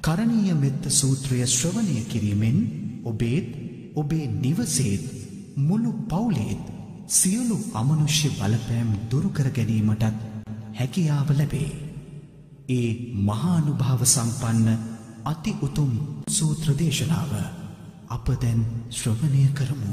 කරණීය මෙත්ත සූත්‍රය ශ්‍රවණය කිරීමෙන් ඔබේත් ඔබේ නිවසේත් මුළු පවුලේත් සියලු අමනුෂ්‍ය බලපෑම් දුරු කර ගැනීමටත් හැකියාව ලැබේ. ඒ මහානුභාව සම්පන්න අති උතුම් සූත්‍ර දේශනාව අප දැන් ශ්‍රවණය කරමු.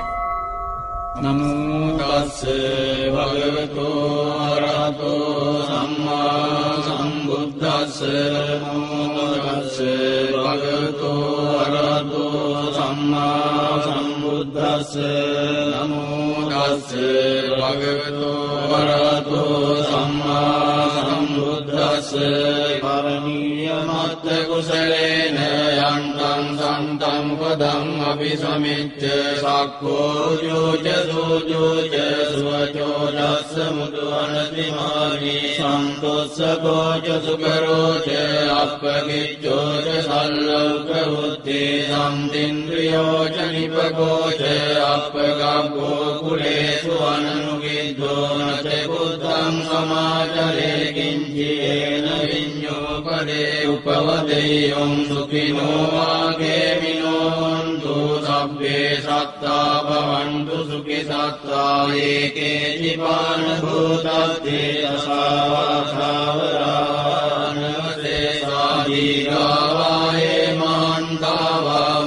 නමෝ තස්ස භගවතු අරහතෝ සම්මා සම්බුද්දස්ස. නමෝ තස්ස භගවතු අරහතෝ සම්මා සම්බුද්දස්ස. නමෝ තස්ස භගවතු අරහතෝ සම්මා සම්බුද්දස්ස. කරණීය මත්ත කුසලේන යන්තං සන්තං පදං අபிසමිච්ඡ සක්ඛෝ යෝච සෝජෝච සුවචෝ දස්ස මුදුවනතිමානි සන්තොස්සකෝච සුකරෝච අප්පකිච්ඡෝච සල්ලෝක වුත්තේ සම්තින්ද්‍රියෝච නිපකෝච අප්පගබ්බෝ කුලේසු අනනුගිද්දෝ නච බුද්ධං සමාචරේ කිංචේන විඤ්ඤෝ පදේ උපවදෙය්‍යං සුඛිනෝ වාගේමිනෝ හන්තු සබ්බේ සත්තා භවන්තු සුඛි සත්තා ඒකේ ජීවාන භූතත්තේ අසාවාසාවරානවසේ සාදීගාවායේ මාන්තාවා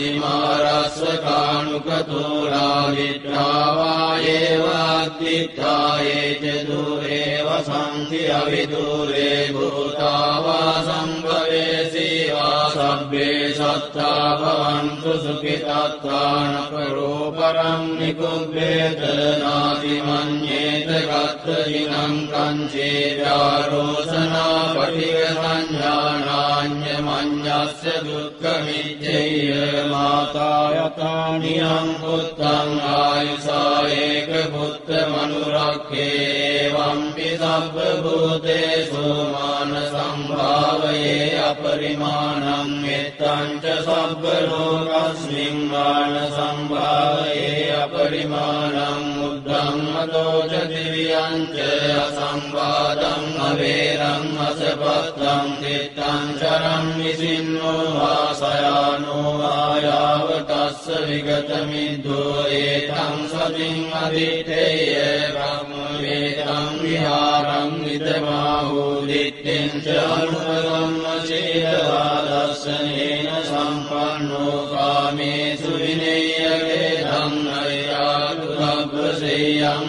මජ්ජිමාරස්සකානුකතෝලා විට්ඨාවායේ වාද්දිඨායේ ච දුරේ වසන්ති අවිදුරේ භූතාවා සම්භවේසීවා සබ්බේ සත්තා භවන්තු සුඛිතාත්තාන කරෝ පරම් නිකුබ්බේත නාති මඤ්ඤේත ගත්තදිනං කංචේ යාරෝසනා පටිඝ සංඥානාඤ්ඤ මඤ්ඤස්ස දුක්ඛ මිච්ඡේය මාතා යතානියං පුත්තං ආයුසා ඒක පුත්ත මනුරක්ඛේ වම්පි සබ්බ භූතේසු මාන සම්භාවයේ අපරිමාණං මෙත්තං ච සබ්බ ලෝකස්මින් මාන සම්භාවයේ අපරිමාණං උද්ධං මතෝ ච දිව්‍යං ච අසම්බාධං අවේරං අසපත්තං තිත්තං චරං විසින්නෝ වාසයානෝ ආයාවතස්ස විගත මිද්දෝ ඒතං සතින් අදිත්තේය බ්‍රහ්ම වේදං විහාරං විදමාහෝ දිත්තෙන් ච අනුපගම්ම සීලවාදස්සනේන සම්පන්නෝ කාමේසු විනේයගේ ධම්මයාතු අබ්බසෙයං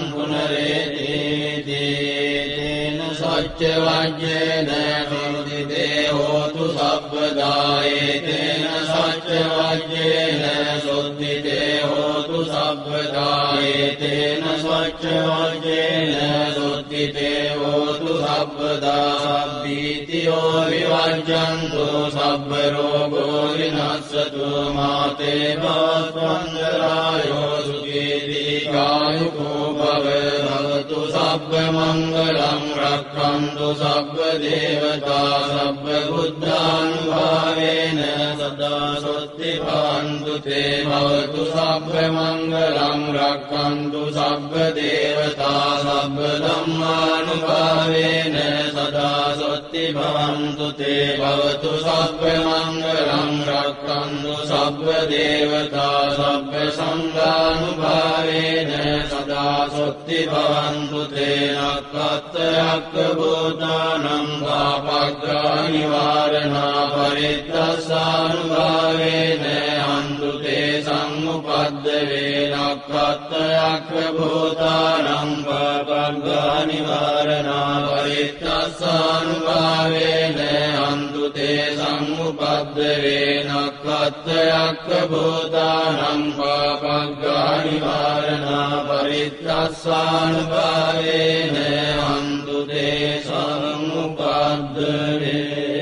පුනරේතේන සච්ච වජ්ජේන සුද්ධිතේ හෝතු සබ්බදායේතේන සච්ච වජ්ජේන සුද්ධිතේ හෝතු සබ්බදායේතේන සච්ච වජ්ජේන සුද්ධිතේ හෝතු සබ්බදා සබ්බීතියෝ විවජ්ජන්තු සබ්බ රෝගෝ විනස්සතු මාතේ භවස්වංගරායෝ සුඛී දීඝායුකෝ භව භවතු සබ්බ මංගලං රක්ඛන්තු සබ්බ දේවතා සබ්බ බුද්ධානුභාවේන සදා සොත්ති භවන්තු තේ භවතු සබ්බ මංගලං රක්ඛන්තු සබ්බ දේවතා සබ්බ ධම්මානුභාවේන සදා සොත්ති භවන්තු තේ භවතු සබ්බ මංගලං රක්ඛන්තු සබ්බ දේවතා සබ්බ සංඝානුභාවේන සදා සොත්ති භවන්තු තේ නක්ඛත්තරක්ඛ භූතානං පාපග්ගා නිවාරණා පරිත්තස්සානුභාවේන හන්තු තේ සම්මුපද්දවේ නක්ඛත්තරක්ඛ භූතානං පාපග්ගා නිවාරණා පරිත්තස්සානුභාවේන හන්තු තේ සම්මුපද්දවේ නක්ඛත්තරක්ඛ භූතානං පාපග්ගා නිවාරණා පරිත්තස්සානුභාවේන හන්තු තේ සම්මුපද්දවේ